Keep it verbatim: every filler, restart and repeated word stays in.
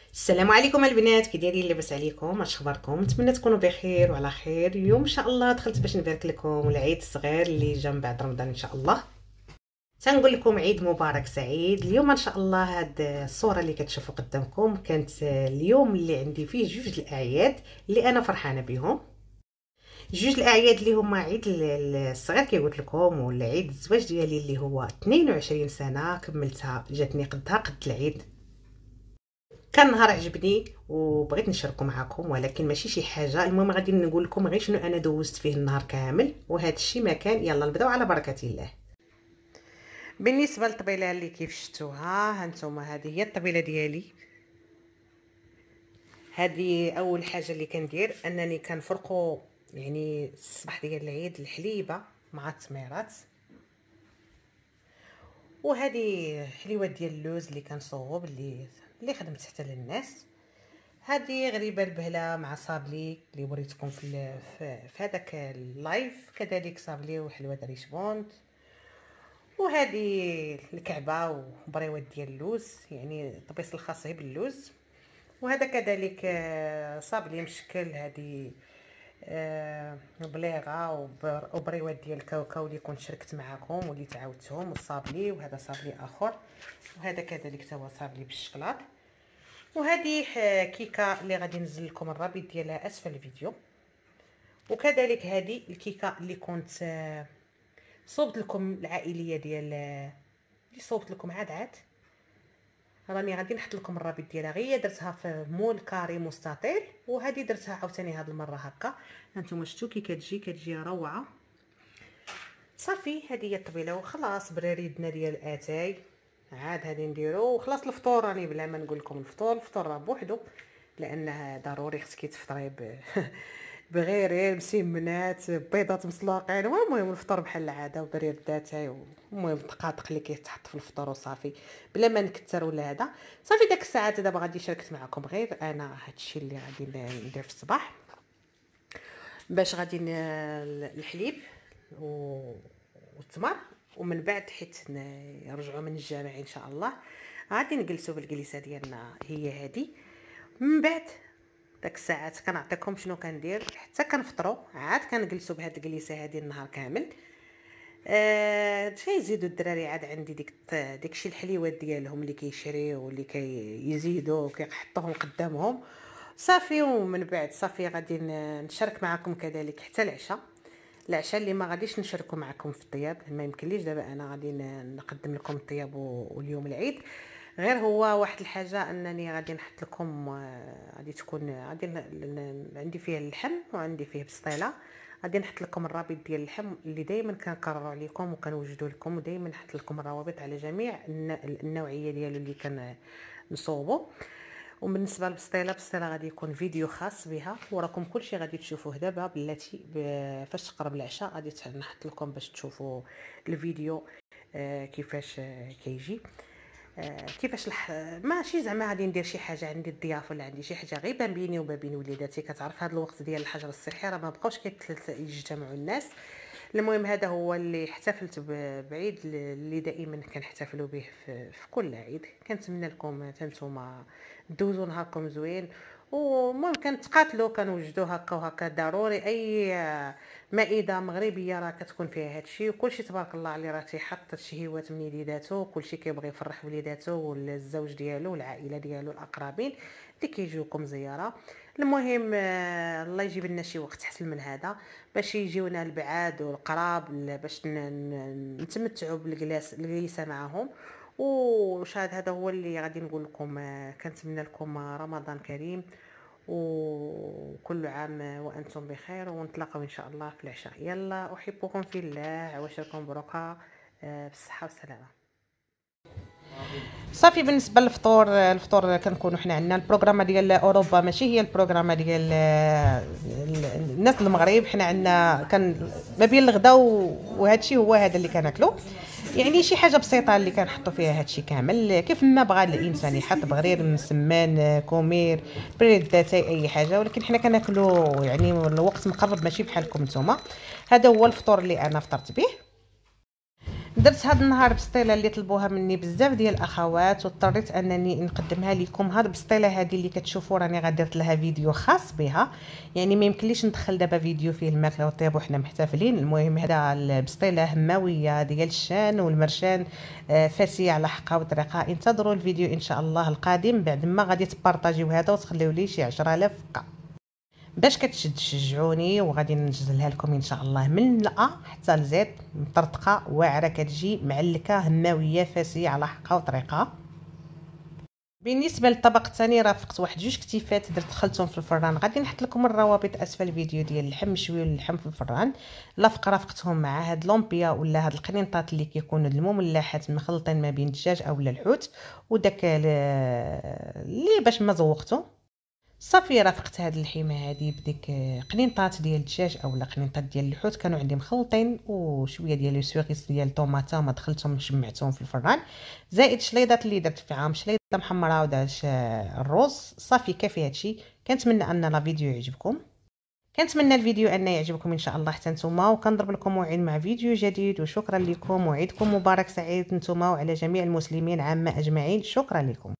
السلام عليكم البنات، كي دايرين؟ لاباس عليكم؟ اش اخباركم؟ نتمنى تكونوا بخير وعلى خير. اليوم ان شاء الله دخلت باش نبارك لكم العيد الصغير اللي جا من بعد رمضان ان شاء الله. تنقول لكم عيد مبارك سعيد. اليوم ان شاء الله هاد الصوره اللي كتشوفوا قدامكم كانت اليوم اللي عندي فيه جوج الاعياد اللي انا فرحانه بهم. جوج الاعياد اللي هما عيد الصغير كي قلت لكم، ولا عيد الزواج ديالي اللي هو اثنين وعشرين سنه كملتها، جاتني قدها قد العيد. كان نهار عجبني وبغيت نشاركو معكم، ولكن ماشي شي حاجه. المهم غادي نقول لكم غير شنو انا دوزت فيه النهار كامل، وهذا الشيء ما كان. يلا نبداو على بركه الله. بالنسبه للطبيله اللي كيف شفتوها هانتوما، هذه هي الطبيله ديالي. هذه اول حاجه اللي كندير انني كنفرقوا يعني الصباح ديال العيد الحليبه مع التميرات، وهذه حليوات ديال اللوز اللي كنصوب اللي اللي خدمت حتى للناس. هذه غريبه البهله مع صابلي اللي وريتكم في في هذاك اللايف، كذلك صابلي وحلوه ريشبوند. وهذه الكعبه وبريوات ديال اللوز، يعني الطبيص الخاص باللوز. وهذا كذلك صابلي مشكل، هذه بليغه وبريوات ديال الكاوكاو اللي كنت شاركت معكم واللي تعاودتهم، والصابلي. وهذا صابلي اخر، وهذا كذلك هو صابلي بالشكلاط. وهذه كيكه اللي غادي ننزل لكم الرابط ديالها اسفل الفيديو. وكذلك هذه الكيكه اللي كنت صوبت لكم العائليه ديال اللي صوبت لكم عاد عاد راني غادي نحط لكم الرابط ديالها. غير درتها في مول كاري مستطيل، وهذه درتها عاوتاني هذه المره هكا. هانتوما شفتوا كي كتجي كتجي روعه. صافي هذه هي الطبيله وخلاص. براريدنا ديال اتاي عاد هادي نديرو وخلاص. الفطور راني بلا ما نقول لكم الفطور الفطور راه بوحدو، لانه ضروري خصك تفطري ب بغير مسمنات بيضات مسلوقين. المهم الفطور بحال العاده وبرير داتاي، المهم الدقائق اللي كيتحط في الفطور وصافي بلا ما نكثر ولا هذا. صافي داك الساعات دابا غادي شاركت معكم غير انا هادشي اللي غادي ندير في الصباح، باش غادي الحليب والتمر، ومن بعد حيت نرجعوا من الجامع ان شاء الله غادي نجلسوا بالجلسه ديالنا هي هذه. من بعد داك الساعات كنعطيكم شنو كندير حتى كنفطروا، عاد كنجلسوا بهاد الجلسه هذه النهار كامل. آه يزيدوا الدراري عاد عندي ديك داكشي الحليوات ديالهم اللي كيشريو واللي كيزيدوا وكيحطوهم قدامهم صافي. ومن بعد صافي غادي نشارك معكم كذلك حتى العشاء. العشاء اللي ما غاديش نشاركوا معكم في الطياب، ما يمكنليش دابا انا غادي نقدم لكم الطياب واليوم العيد. غير هو واحد الحاجه انني غادي نحط لكم، غادي تكون غادي عندي فيه اللحم وعندي فيه بسطيله. غادي نحط لكم الرابط ديال اللحم اللي دائما كنكرر عليكم وكنوجدوا لكم، ودائما نحط لكم الروابط على جميع النوعيه ديالو اللي كنصوبوا. وبالنسبه للبسطيله بسطيله غادي يكون فيديو خاص بها، وراكم كلشي غادي تشوفوه دابا بلاتي فاش تقرب العشاء غادي نحط لكم باش تشوفوا الفيديو آه كيفاش آه كيجي آه كيفاش لح... ماشي زعما غادي ندير شي حاجه عندي الضيافه ولا عندي شي حاجه غير بين بيني وما بين وليداتي. كتعرف هذا الوقت ديال الحجر الصحي راه ما بقاوش كيتجمعوا الناس. المهم هذا هو اللي احتفلت بعيد اللي دائما كنحتفلوا به في, في كل عيد. كنتمنى لكم نتوما دوزوا نهاركم زوين، ومهم كنتقاتلوا كنوجدوا هكا وهكا. ضروري اي مائده مغربيه راه كتكون فيها هادشي، وكلشي تبارك الله عليه راه تيحط الشهيوات من يديداتو، كلشي كيبغي يفرح وليداتو والزوج ديالو والعائله ديالو الاقربين اللي كيجيوكم زياره. المهم الله يجيب لنا شي وقت احسن من هذا باش يجيونا البعاد والقراب باش نتمتعوا بالجلسه معهم. وشاهد هذا هو اللي غادي نقول لكم. كنتمنى لكم رمضان كريم وكل عام وانتم بخير، ونتلاقاو ان شاء الله في العشاء. يلا احبكم في الله، عواشركم بروكه بالصحه والسلامه. صافي بالنسبه للفطور، الفطور كنكونوا حنا عندنا البروغرام ديال اوروبا ماشي هي البروغرام ديال الناس المغرب. حنا عندنا كان ما بين الغداء وهادشي هو هذا اللي كناكلو، يعني شي حاجه بسيطه اللي كنحطوا فيها هادشي كامل كيف ما بغى الانسان يحط بغرير مسمان كومير بريد داتاي اي حاجه، ولكن حنا كناكلو يعني الوقت مقرب ماشي بحالكم نتوما. هذا هو الفطور اللي انا فطرت به. درت هذا النهار بسطيله اللي طلبوها مني بزاف ديال الاخوات، واضطريت انني نقدمها لكم. هاد البسطيله هذه اللي كتشوفوا راني غادرت لها فيديو خاص بها، يعني ما يمكنليش ندخل دابا فيديو فيه الماكله والطياب وحنا محتفلين. المهم هذا البسطيله هماويه ديال الشان والمرشان، فاسيه على حقها وطريقه. انتظروا الفيديو ان شاء الله القادم، بعد ما غادي تبارطاجيو هذا وتخليو لي شي عشرة آلاف فقط باش كتشد تشجعوني، وغادي ننزلها لكم ان شاء الله من الأ حتى لزيت، مطرطقه واعره، كتجي معلكه هماويه فاسيه على حقها وطريقها. بالنسبه للطبق الثاني رافقت واحد جوج كتيفات درت خلطهم في الفران، غادي نحط لكم الروابط اسفل الفيديو ديال اللحم مشوي واللحم في الفران. لافق رافقتهم مع هاد لومبيا ولا هاد القنينطات اللي كيكونوا المملحات مخلطين ما بين الدجاج اولا الحوت وداك اللي باش ما زوقته. صافي رافقت هاد اللحيمه هادي بديك قنينطات ديال الدجاج اولا قنينطات ديال الحوت كانوا عندي مخلطين، وشويه ديال السويغيس ديال الطوماطه ما دخلتهم شمعتهم في الفران، زائد شليضات اللي درت فيهم شليضه محمره وداش الروز. صافي كافي هادشي. كنتمنى ان لا فيديو يعجبكم، كنتمنى الفيديو ان يعجبكم ان شاء الله حتى نتوما، وكنضرب لكم موعد مع فيديو جديد. وشكرا لكم، وعيدكم مبارك سعيد نتوما وعلى جميع المسلمين عامه اجمعين. شكرا لكم.